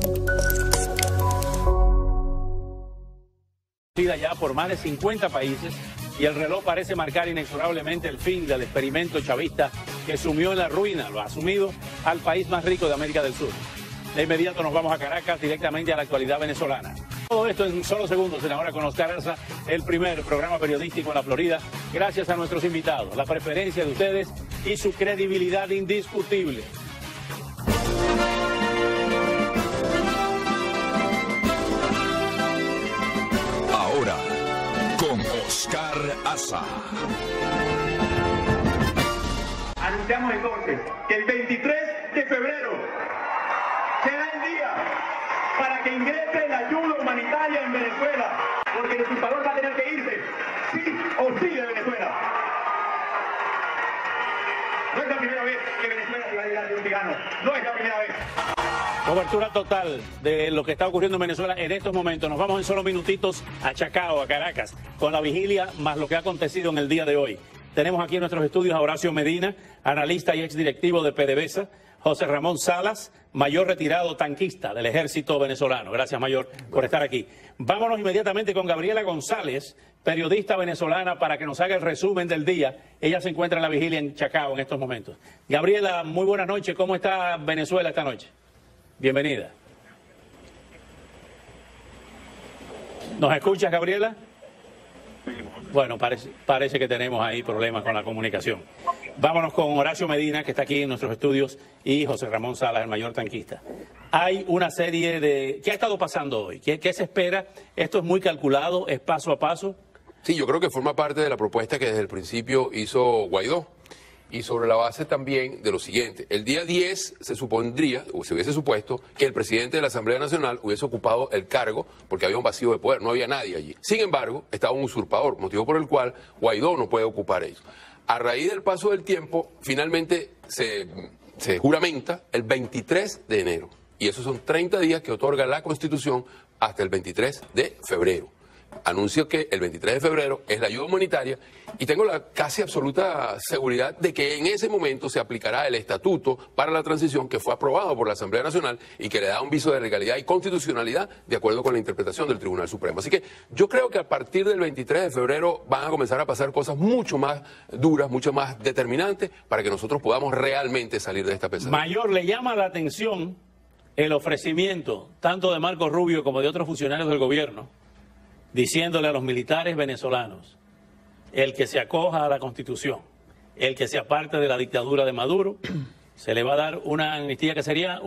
Ya por más de 50 países, y el reloj parece marcar inexorablemente el fin del experimento chavista que sumió en la ruina, lo ha sumido al país más rico de América del Sur. De inmediato nos vamos a Caracas, directamente a la actualidad venezolana. Todo esto en solo segundos, en Ahora con Oscar Arza, el primer programa periodístico en la Florida, gracias a nuestros invitados, la preferencia de ustedes y su credibilidad indiscutible. Ahora, con Oscar Arza. Anunciamos entonces que el 23 de febrero será el día para que ingrese la ayuda humanitaria en Venezuela, porque el usurpador va a tener que irse, sí o sí, de Venezuela. No es la primera vez que Venezuela se va a llegar de un tirano, no es la primera vez. Cobertura total de lo que está ocurriendo en Venezuela en estos momentos. Nos vamos en solo minutitos a Chacao, a Caracas, con la vigilia más lo que ha acontecido en el día de hoy. Tenemos aquí en nuestros estudios a Horacio Medina, analista y exdirectivo de PDVSA, José Ramón Salas, mayor retirado tanquista del ejército venezolano. Gracias, mayor, por estar aquí. Vámonos inmediatamente con Gabriela González, periodista venezolana, para que nos haga el resumen del día. Ella se encuentra en la vigilia en Chacao en estos momentos. Gabriela, muy buenas noches. ¿Cómo está Venezuela esta noche? Bienvenida. ¿Nos escuchas, Gabriela? Bueno, parece que tenemos ahí problemas con la comunicación. Vámonos con Horacio Medina, que está aquí en nuestros estudios, y José Ramón Salas, el mayor tanquista. Hay una serie de... ¿Qué ha estado pasando hoy? ¿Qué se espera? ¿Esto es muy calculado? ¿Es paso a paso? Sí, yo creo que forma parte de la propuesta que desde el principio hizo Guaidó. Y sobre la base también de lo siguiente, el día 10 se supondría, o se hubiese supuesto, que el presidente de la Asamblea Nacional hubiese ocupado el cargo porque había un vacío de poder, no había nadie allí. Sin embargo, estaba un usurpador, motivo por el cual Guaidó no puede ocupar eso. A raíz del paso del tiempo, finalmente se juramenta el 23 de enero. Y esos son 30 días que otorga la Constitución hasta el 23 de febrero. Anuncio que el 23 de febrero es la ayuda humanitaria y tengo la casi absoluta seguridad de que en ese momento se aplicará el estatuto para la transición que fue aprobado por la Asamblea Nacional y que le da un viso de legalidad y constitucionalidad de acuerdo con la interpretación del Tribunal Supremo. Así que yo creo que a partir del 23 de febrero van a comenzar a pasar cosas mucho más duras, mucho más determinantes para que nosotros podamos realmente salir de esta pesadilla. Mayor, le llama la atención el ofrecimiento tanto de Marco Rubio como de otros funcionarios del gobierno, diciéndole a los militares venezolanos, el que se acoja a la Constitución, el que se aparte de la dictadura de Maduro, se le va a dar una amnistía que sería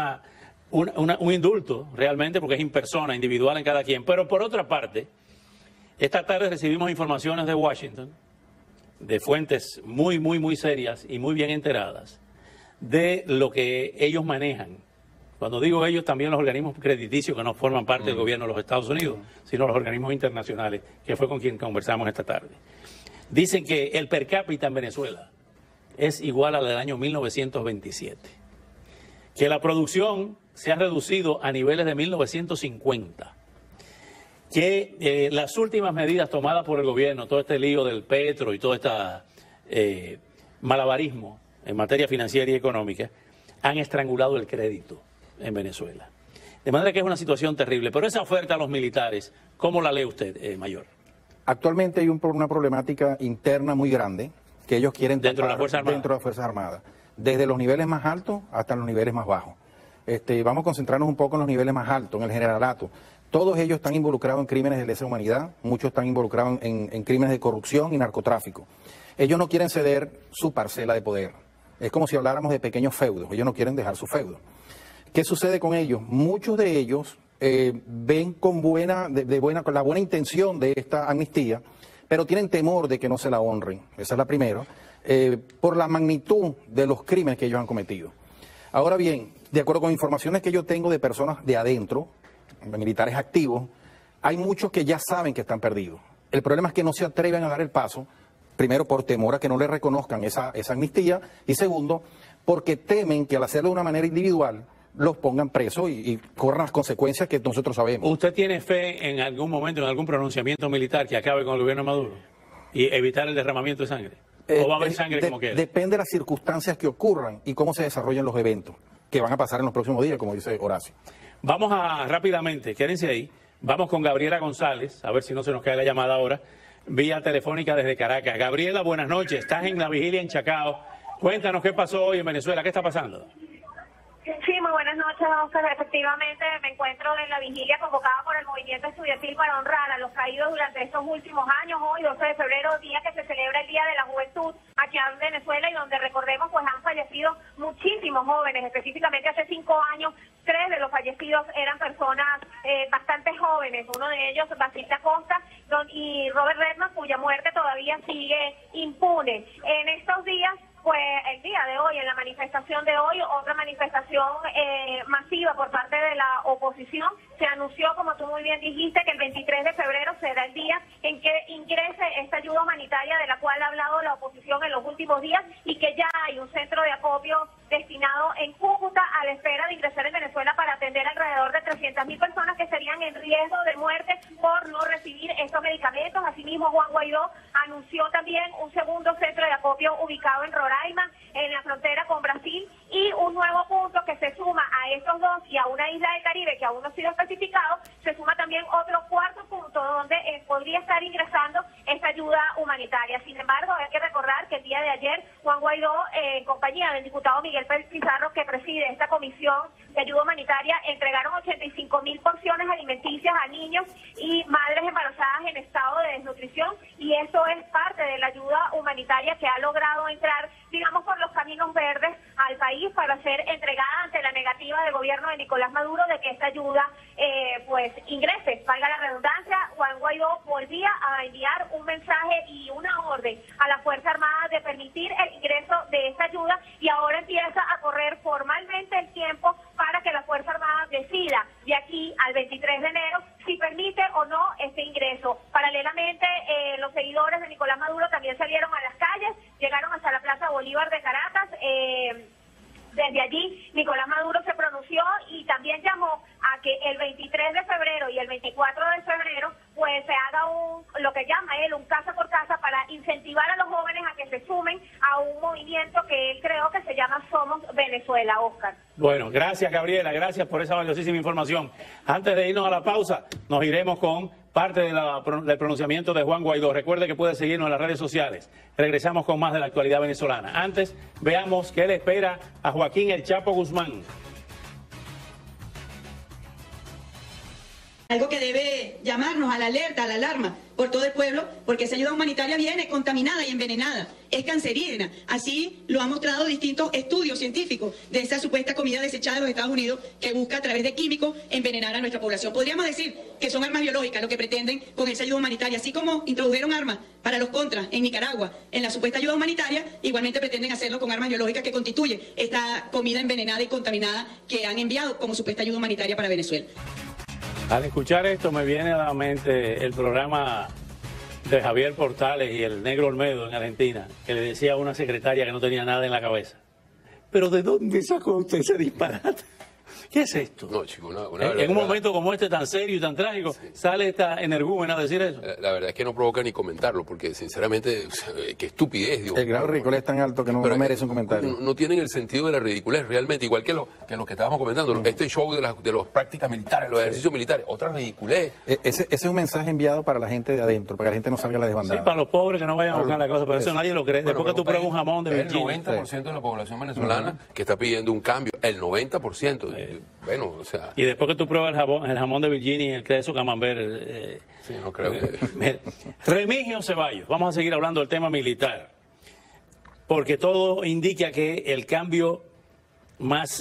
un indulto realmente, porque es impersona, individual en cada quien. Pero por otra parte, esta tarde recibimos informaciones de Washington, de fuentes muy serias y muy bien enteradas, de lo que ellos manejan. Cuando digo ellos, también los organismos crediticios que no forman parte del gobierno de los Estados Unidos, sino los organismos internacionales, que fue con quien conversamos esta tarde. Dicen que el per cápita en Venezuela es igual al del año 1927, que la producción se ha reducido a niveles de 1950, que las últimas medidas tomadas por el gobierno, todo este lío del petro y todo este malabarismo en materia financiera y económica, han estrangulado el crédito en Venezuela. De manera que es una situación terrible. Pero esa oferta a los militares, ¿cómo la lee usted, mayor? Actualmente hay una problemática interna muy grande que ellos quieren dentro de la Fuerza Armada. Dentro de las Fuerzas Armadas, desde los niveles más altos hasta los niveles más bajos. Vamos a concentrarnos un poco en los niveles más altos, en el generalato. Todos ellos están involucrados en crímenes de lesa humanidad, muchos están involucrados en crímenes de corrupción y narcotráfico. Ellos no quieren ceder su parcela de poder. Es como si habláramos de pequeños feudos, ellos no quieren dejar su feudo. ¿Qué sucede con ellos? Muchos de ellos ven con la buena intención de esta amnistía, pero tienen temor de que no se la honren. Esa es la primera, por la magnitud de los crímenes que ellos han cometido. Ahora bien, de acuerdo con informaciones que yo tengo de personas de adentro, de militares activos, hay muchos que ya saben que están perdidos. El problema es que no se atreven a dar el paso, primero por temor a que no les reconozcan esa amnistía, y segundo, porque temen que al hacerlo de una manera individual los pongan presos y corran las consecuencias que nosotros sabemos. ¿Usted tiene fe en algún momento, en algún pronunciamiento militar que acabe con el gobierno de Maduro y evitar el derramamiento de sangre? ¿O va a haber sangre como quiera? Depende de las circunstancias que ocurran y cómo se desarrollen los eventos. que van a pasar en los próximos días, como dice Horacio. Vamos a rápidamente, quédense ahí, vamos con Gabriela González, a ver si no se nos cae la llamada ahora, vía telefónica desde Caracas. Gabriela, buenas noches, estás en la vigilia en Chacao. Cuéntanos qué pasó hoy en Venezuela, ¿qué está pasando? Sí, muy buenas noches, Oscar. Efectivamente, me encuentro en la vigilia convocada por el movimiento estudiantil para honrar a los caídos durante estos últimos años. Hoy, 12 de febrero, día que se celebra el Día de la Juventud aquí en Venezuela y donde recordemos pues han fallecido muchísimos jóvenes. Específicamente hace 5 años, 3 de los fallecidos eran personas bastante jóvenes. Uno de ellos, Basil Acosta y Robert Redman, cuya muerte todavía sigue impune. En estos días, pues el día de hoy, en la manifestación de hoy, otra manifestación masiva por parte de la oposición, se anunció, como tú muy bien dijiste, que el 23 de febrero será el día en que ingrese esta ayuda humanitaria de la cual ha hablado la oposición en los últimos días y que ya hay un centro de acopio destinado en Cúcuta a la espera de ingresar en Venezuela para atender alrededor de 300.000 personas que estarían en riesgo de muerte por no recibir estos medicamentos. Asimismo, Juan Guaidó anunció también un segundo centro de acopio ubicado en Roraima, en la frontera con Brasil, y un nuevo punto que se suma a estos dos y a una isla del Caribe que aún no ha sido especificado, se suma también otro cuarto punto donde podría estar ingresando esta ayuda humanitaria. Sin embargo, hay que recordar que el día de ayer Juan Guaidó, en compañía del diputado Miguel Pérez Pizarro, que preside esta comisión de ayuda humanitaria, entregaron 85.000 porciones alimenticias a niños y madres embarazadas en estado de desnutrición, y eso es parte de la ayuda humanitaria que ha logrado entrar, digamos, por los caminos verdes al país para ser entregada ante la negativa del gobierno de Nicolás Maduro de que esta ayuda pues ingrese. Valga la redundancia, Juan Guaidó volvía a enviar un mensaje y una orden a la Fuerza Armada de permitir el ingreso de esta ayuda, y ahora empieza a correr formalmente el tiempo para que la Fuerza Armada decida de aquí al 23 de enero si permite o no este ingreso. Paralelamente, los seguidores de Nicolás Maduro también salieron a las calles, llegaron hasta la Plaza Bolívar de Caracas. Desde allí, Nicolás Maduro se pronunció y también llamó a que el 23 de febrero y el 24 de febrero pues se haga lo que llama él un casa por casa para incentivar a los jóvenes a que se sumen a un movimiento que él creó que se llama Somos Venezuela, Oscar. Bueno, gracias Gabriela, gracias por esa valiosísima información. Antes de irnos a la pausa, nos iremos con parte del pronunciamiento de Juan Guaidó. Recuerde que puede seguirnos en las redes sociales. Regresamos con más de la actualidad venezolana. Antes, veamos qué le espera a Joaquín El Chapo Guzmán. Algo que debe llamarnos a la alerta, a la alarma por todo el pueblo, porque esa ayuda humanitaria viene contaminada y envenenada, es cancerígena. Así lo han mostrado distintos estudios científicos de esa supuesta comida desechada de los Estados Unidos que busca a través de químicos envenenar a nuestra población. Podríamos decir que son armas biológicas lo que pretenden con esa ayuda humanitaria. Así como introdujeron armas para los contras en Nicaragua en la supuesta ayuda humanitaria, igualmente pretenden hacerlo con armas biológicas que constituyen esta comida envenenada y contaminada que han enviado como supuesta ayuda humanitaria para Venezuela. Al escuchar esto me viene a la mente el programa de Javier Portales y el Negro Olmedo en Argentina, que le decía a una secretaria que no tenía nada en la cabeza: ¿pero de dónde sacó usted ese disparate? ¿Qué es esto? No, chico, en un momento como este tan serio y tan trágico, sí, sale esta energúmena a decir eso. La verdad es que no provoca ni comentarlo, porque sinceramente, qué estupidez. Digo, el grado de ridículo es tan alto que no merece un comentario. No tienen el sentido de la ridiculez realmente, igual que lo que estábamos comentando, este show de las prácticas militares, los ejercicios militares, otra ridiculez. Ese es un mensaje enviado para la gente de adentro, para que la gente no salga a la desbandada. Sí, para los pobres que no vayan a buscar la cosa, pero eso nadie lo cree. Bueno, después que tú pruebas un jamón de Virginia. El 90% de la población venezolana que está pidiendo un cambio, el 90%. Bueno, o sea... Y después que tú pruebas el jamón de Virginia y el queso camembert... sí, no creo que... Remigio Ceballos, vamos a seguir hablando del tema militar, porque todo indica que el cambio más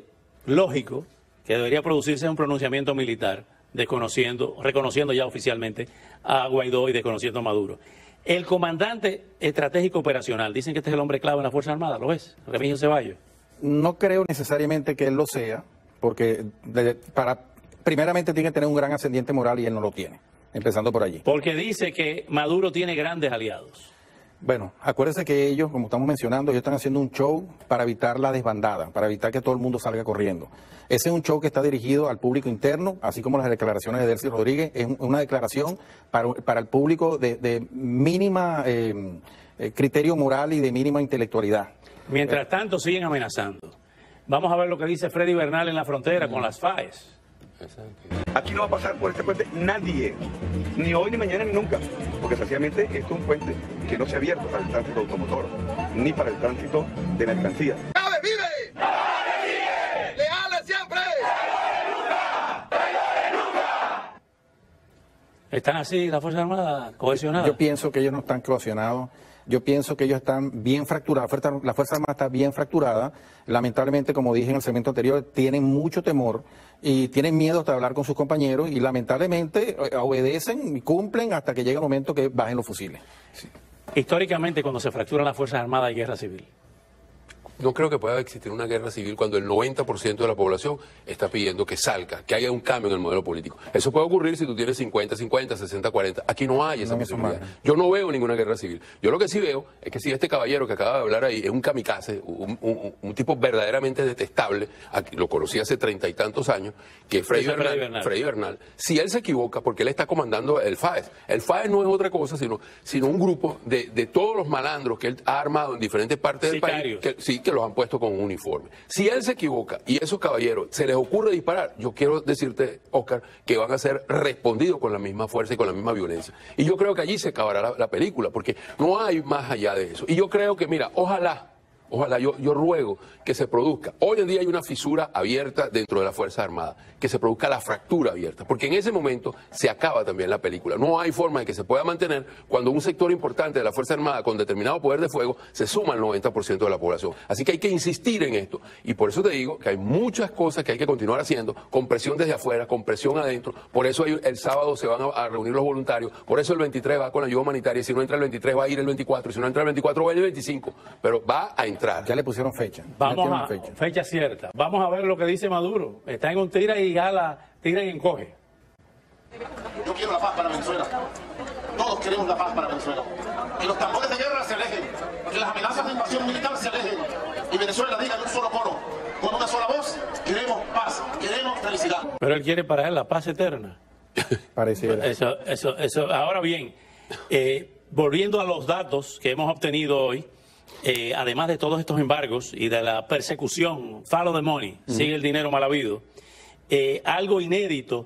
lógico que debería producirse es un pronunciamiento militar, reconociendo ya oficialmente a Guaidó y desconociendo a Maduro. El comandante estratégico operacional, dicen que este es el hombre clave en la Fuerza Armada, ¿lo ves? Remigio Ceballos. No creo necesariamente que él lo sea, porque primeramente tiene que tener un gran ascendiente moral y él no lo tiene, empezando por allí. Porque dice que Maduro tiene grandes aliados. Bueno, acuérdense que ellos, como estamos mencionando, ellos están haciendo un show para evitar la desbandada, para evitar que todo el mundo salga corriendo. Ese es un show que está dirigido al público interno, así como las declaraciones de Delcy Rodríguez. Es una declaración para el público de mínima criterio moral y de mínima intelectualidad. Mientras tanto siguen amenazando. Vamos a ver lo que dice Freddy Bernal en la frontera con las FAES. Aquí no va a pasar por este puente nadie, ni hoy, ni mañana, ni nunca, porque sencillamente esto es un puente que no se ha abierto para el tránsito automotor, ni para el tránsito de mercancías. ¡Ave vive! ¡Leales siempre! ¿Están así las Fuerzas Armadas cohesionadas? Yo pienso que ellos no están cohesionados. Yo pienso que ellos están bien fracturados. La Fuerza Armada está bien fracturada. Lamentablemente, como dije en el segmento anterior, tienen mucho temor y tienen miedo hasta hablar con sus compañeros y lamentablemente obedecen y cumplen hasta que llega el momento que bajen los fusiles. Sí. Históricamente, cuando se fracturan las Fuerzas Armadas hay guerra civil. No creo que pueda existir una guerra civil cuando el 90% de la población está pidiendo que salga, que haya un cambio en el modelo político. Eso puede ocurrir si tú tienes 50-50, 60-40. Aquí no hay esa posibilidad. Yo no veo ninguna guerra civil. Yo lo que sí veo es que si este caballero que acaba de hablar ahí es un kamikaze, un tipo verdaderamente detestable, lo conocí hace 30 y tantos años, que es Freddy Bernal. Si él se equivoca, porque él está comandando el FAES. El FAES no es otra cosa, sino un grupo de todos los malandros que él ha armado en diferentes partes del país. Que los han puesto con un uniforme. Si él se equivoca y esos caballeros se les ocurre disparar, yo quiero decirte, Oscar, que van a ser respondidos con la misma fuerza y con la misma violencia. Y yo creo que allí se acabará la película, porque no hay más allá de eso. Y yo creo que, mira, ojalá, yo ruego que se produzca. Hoy en día hay una fisura abierta dentro de la Fuerza Armada, que se produzca la fractura abierta, porque en ese momento se acaba también la película. No hay forma de que se pueda mantener cuando un sector importante de la Fuerza Armada con determinado poder de fuego se suma al 90% de la población. Así que hay que insistir en esto. Y por eso te digo que hay muchas cosas que hay que continuar haciendo, con presión desde afuera, con presión adentro. Por eso el sábado se van a reunir los voluntarios. Por eso el 23 va con la ayuda humanitaria. Si no entra el 23 va a ir el 24. Y si no entra el 24 va a ir el 25. Pero va a entrar. Ya le pusieron fecha. Fecha cierta. Vamos a ver lo que dice Maduro. Está en un tira y gala, tira y encoge. Yo quiero la paz para Venezuela. Todos queremos la paz para Venezuela. Que los tambores de guerra se alejen. Que las amenazas de invasión militar se alejen. Y Venezuela diga en un solo coro, con una sola voz, queremos paz, queremos felicidad. Pero él quiere para él la paz eterna. Pareciera. Eso. Ahora bien, volviendo a los datos que hemos obtenido hoy, además de todos estos embargos y de la persecución, follow the money, sigue el dinero mal habido, algo inédito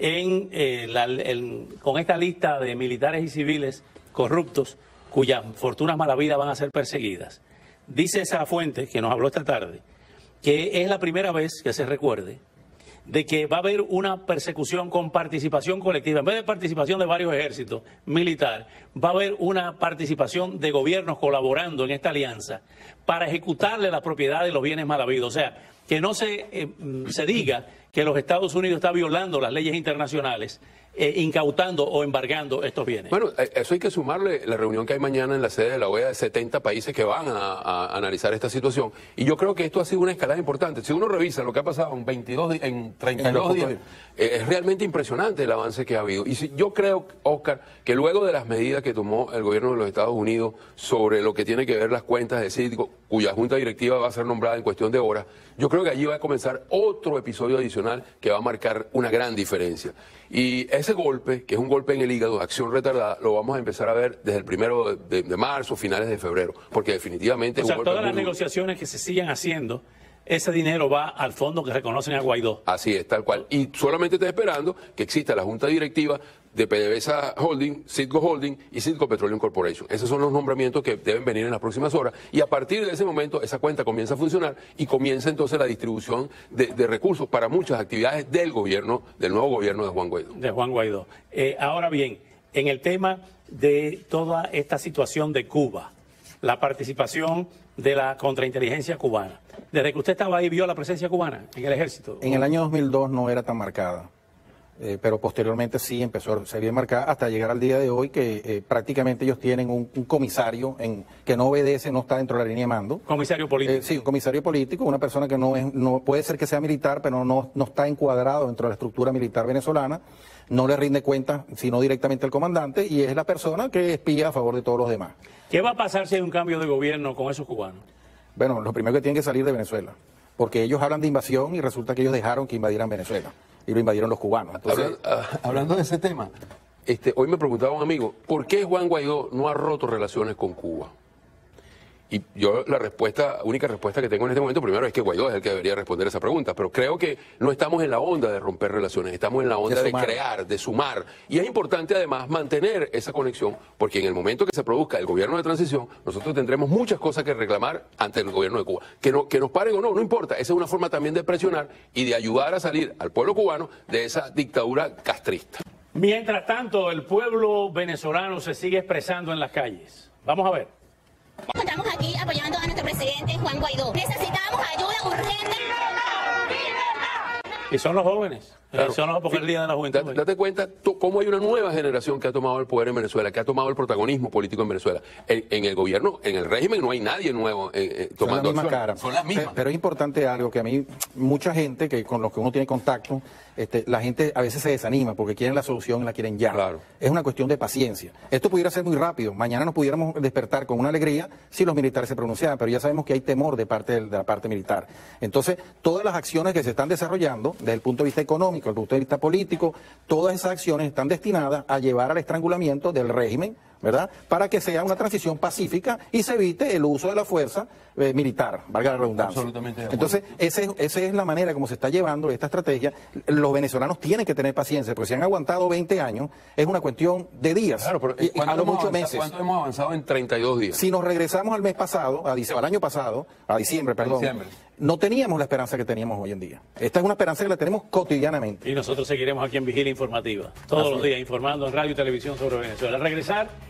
con esta lista de militares y civiles corruptos cuyas fortunas mal habidas van a ser perseguidas. Dice esa fuente que nos habló esta tarde que es la primera vez que se recuerde de que va a haber una persecución con participación colectiva. En vez de participación de varios ejércitos militares, va a haber una participación de gobiernos colaborando en esta alianza para ejecutarle la propiedad de los bienes mal habidos. O sea, que no se diga que los Estados Unidos está violando las leyes internacionales, incautando o embargando estos bienes. Bueno, eso hay que sumarle la reunión que hay mañana en la sede de la OEA de 70 países que van a analizar esta situación. Y yo creo que esto ha sido una escalada importante. Si uno revisa lo que ha pasado en 32 días, es realmente impresionante el avance que ha habido. Y yo creo, Oscar, que luego de las medidas que tomó el gobierno de los Estados Unidos sobre lo que tiene que ver las cuentas de Citgo, cuya junta directiva va a ser nombrada en cuestión de horas, yo creo que allí va a comenzar otro episodio adicional que va a marcar una gran diferencia. Y ese golpe, que es un golpe en el hígado, acción retardada, lo vamos a empezar a ver desde el 1 de marzo, finales de febrero, porque definitivamente... O sea, todas las negociaciones que se sigan haciendo, ese dinero va al fondo que reconocen a Guaidó. Así es, tal cual. Y solamente está esperando que exista la junta directiva de PDVSA Holding, Citgo Holding y Citgo Petroleum Corporation. Esos son los nombramientos que deben venir en las próximas horas. Y a partir de ese momento, esa cuenta comienza a funcionar y comienza entonces la distribución de recursos para muchas actividades del gobierno, del nuevo gobierno de Juan Guaidó. De Juan Guaidó. Ahora bien, en el tema de toda esta situación de Cuba, la participación de la contrainteligencia cubana. Desde que usted estaba ahí, ¿vio la presencia cubana en el ejército? En el año 2002 no era tan marcada, pero posteriormente sí empezó a ser bien marcada hasta llegar al día de hoy que prácticamente ellos tienen un comisario que no obedece, no está dentro de la línea de mando. ¿Comisario político? Sí, un comisario político, una persona que no puede ser que sea militar, pero no está encuadrado dentro de la estructura militar venezolana, no le rinde cuenta sino directamente al comandante y es la persona que espía a favor de todos los demás. ¿Qué va a pasar si hay un cambio de gobierno con esos cubanos? Bueno, lo primero que tienen que salir de Venezuela, porque ellos hablan de invasión y resulta que ellos dejaron que invadieran Venezuela y lo invadieron los cubanos. Entonces, hablando de ese tema, hoy me preguntaba un amigo, ¿por qué Juan Guaidó no ha roto relaciones con Cuba? Y yo la única respuesta que tengo en este momento, primero es que Guaidó es el que debería responder esa pregunta, pero creo que no estamos en la onda de romper relaciones, estamos en la onda de crear, de sumar. Y es importante además mantener esa conexión, porque en el momento que se produzca el gobierno de transición, nosotros tendremos muchas cosas que reclamar ante el gobierno de Cuba. Que nos paren o no, no importa. Esa es una forma también de presionar y de ayudar a salir al pueblo cubano de esa dictadura castrista. Mientras tanto, el pueblo venezolano se sigue expresando en las calles. Vamos a ver. Estamos aquí apoyando a nuestro presidente Juan Guaidó. Necesitamos ayuda urgente. Y son los jóvenes. Claro. Porque es el Día de la Juventud. Date cuenta cómo hay una nueva generación que ha tomado el poder en Venezuela, que ha tomado el protagonismo político en Venezuela. En el gobierno, en el régimen, no hay nadie nuevo tomando acción. Son las mismas. Pero es importante algo que a mí, mucha gente con los que uno tiene contacto, la gente a veces se desanima porque quieren la solución y la quieren ya. Claro. Es una cuestión de paciencia. Esto pudiera ser muy rápido. Mañana nos pudiéramos despertar con una alegría si los militares se pronunciaran, pero ya sabemos que hay temor de la parte militar. Entonces, todas las acciones que se están desarrollando, desde el punto de vista económico, desde el punto de vista político, todas esas acciones están destinadas a llevar al estrangulamiento del régimen, ¿verdad? Para que sea una transición pacífica y se evite el uso de la fuerza militar, valga la redundancia. Absolutamente de acuerdo. Entonces, esa es la manera como se está llevando esta estrategia. Los venezolanos tienen que tener paciencia, porque si han aguantado 20 años, es una cuestión de días, Claro, pero a lo mucho meses. ¿Cuánto hemos avanzado en 32 días? Si nos regresamos al mes pasado, al año pasado, a diciembre, perdón, no teníamos la esperanza que teníamos hoy en día. Esta es una esperanza que la tenemos cotidianamente. Y nosotros seguiremos aquí en Vigilia Informativa, todos los días informando en radio y televisión sobre Venezuela. Al regresar,